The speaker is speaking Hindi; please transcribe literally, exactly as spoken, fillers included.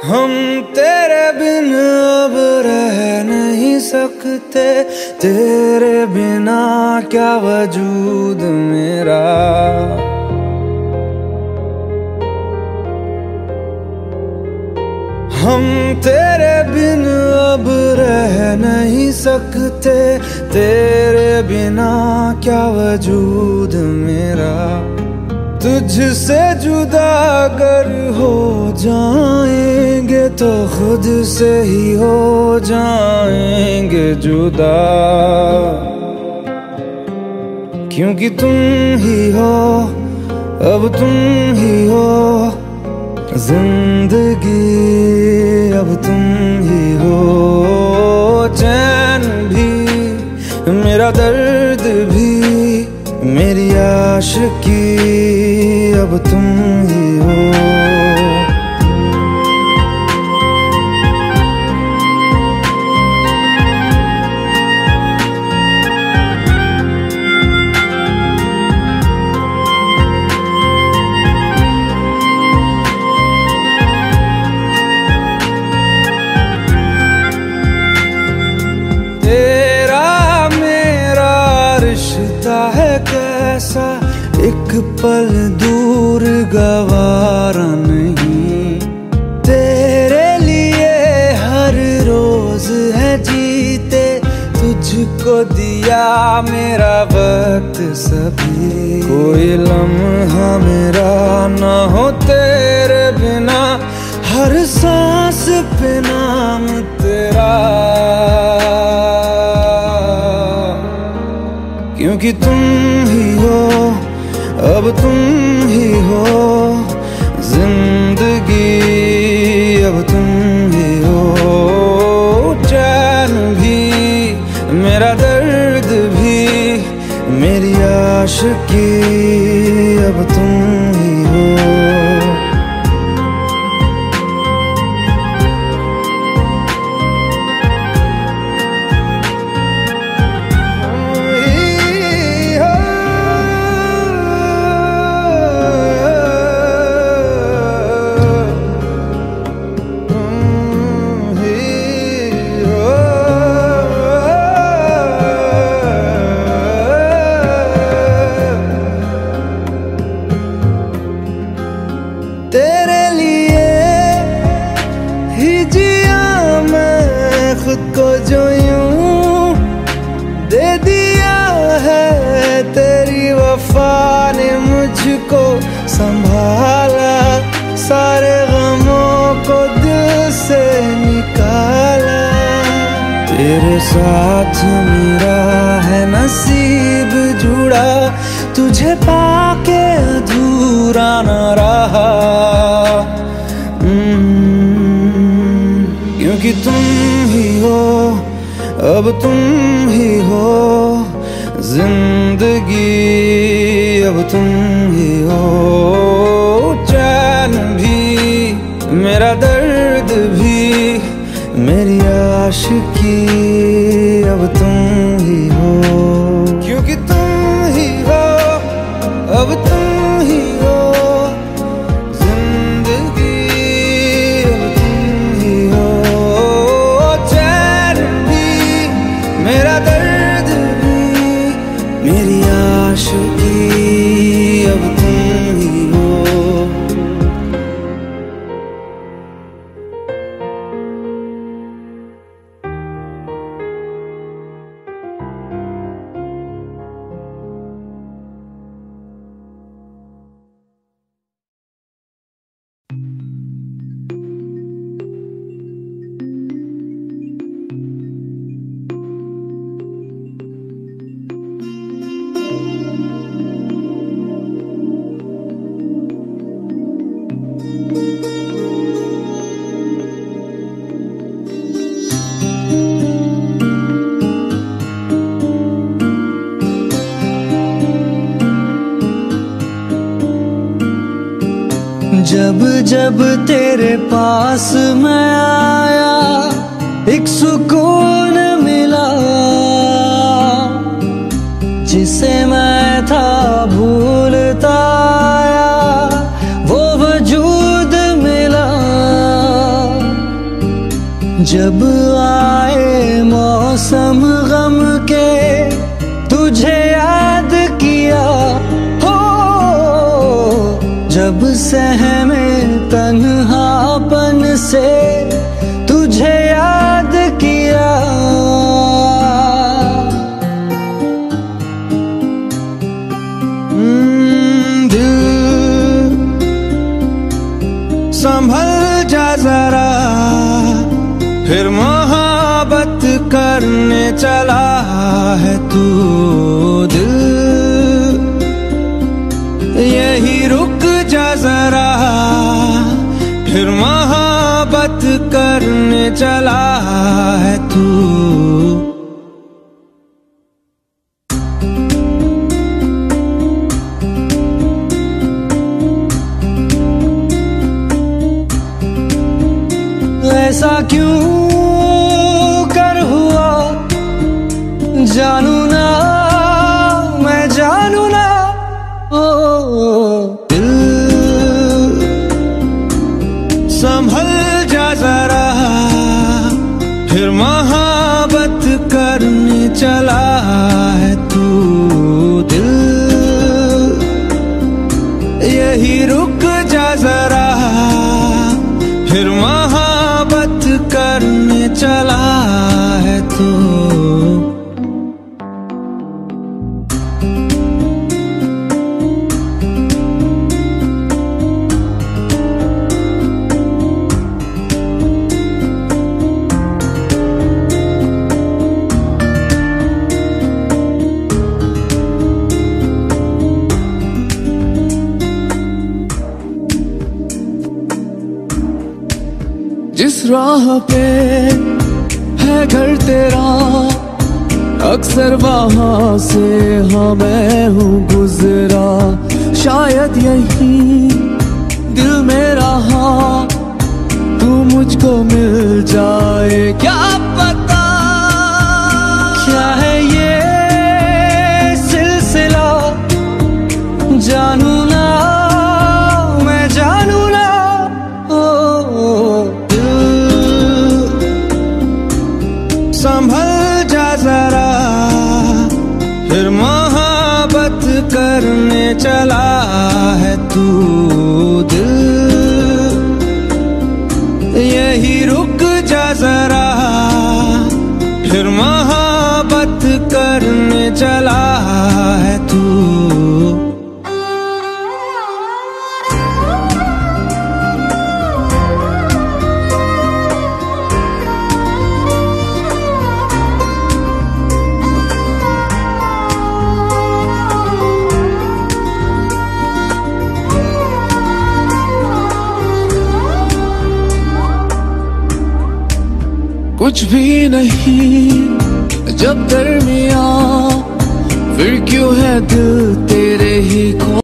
हम तेरे बिन अब रह नहीं सकते, तेरे बिना क्या वजूद मेरा। हम तेरे बिन अब रह नहीं सकते, तेरे बिना क्या वजूद मेरा। तुझसे जुदा अगर हो जाएंगे तो खुद से ही हो जाएंगे जुदा, क्योंकि तुम ही हो, अब तुम ही हो जिंदगी, अब तुम ही हो। चैन भी मेरा दर्द भी मेरी आशिकी, अब तुम ही हो। तेरा मेरा रिश्ता है कैसा, एक पल दूर गवारा नहीं। तेरे लिए हर रोज है जीते, तुझको दिया मेरा वक्त सभी। कोई लम्हा मेरा ना हो तेरे बिना, हर सांस पे नाम तेरा, क्योंकि तुम ही हो, अब तुम ही हो जिंदगी, अब तुम ही हो। चैन भी मेरा दर्द भी मेरी आशिकी, अब तुम ही हो। तेरे लिए ही जिया मैं खुद को, जो यूं दे दिया है तेरी वफा ने मुझको संभाला। सारे गमों को दिल से निकाला, तेरे साथ मेरा है नसीब जुड़ा, तुझे पाके अधूरा न रहा। क्योंकि तुम ही हो, अब तुम ही हो जिंदगी, अब तुम ही हो। चैन भी मेरा दर्द भी मेरी आशिकी, अब तुम ही हो, क्योंकि तुम ही हो, अब तुम ही हो जिंदगी, अब तुम ही हो। चैन भी मेरा दर्द भी मेरी आशिकी, अब तुम ही हो। जब जब तेरे पास मैं आया, एक सुकून मिला, जिसे मैं था भूलता आया, वो वजूद मिला। मौसम गम के तुझे याद किया हो, जब सहमे तन्हापन से तुझे याद किया। दिल संभल जा जरा, फिर मोहब्बत करने चला है तू। दिल यही रुक जा जरा, फिर मोहब्बत करने चला है तू। ऐसा क्यों कर हुआ जानू ना, मैं जानू ना। ओ दिल संभल जा जरा, फिर मोहब्बत करने चला है तू। दिल यही रुक जा जरा, फिर मोहब्बत करने चला है तू। जिस राह पे है घर तेरा, अक्सर वहां से हाँ मैं हूँ गुजरा। शायद यही दिल में रहा, तू मुझको मिल जाए क्या पता। क्या है ये सिलसिला जानू ना, मैं जानू ना। ओ संभल जा जरा, फिर मोहब्बत करने चला है तू। दिल यही रुक जा जरा, फिर मोहब्बत करने चला है तू। कुछ भी नहीं जब दरमियाँ, फिर क्यों है दिल तेरे ही खो।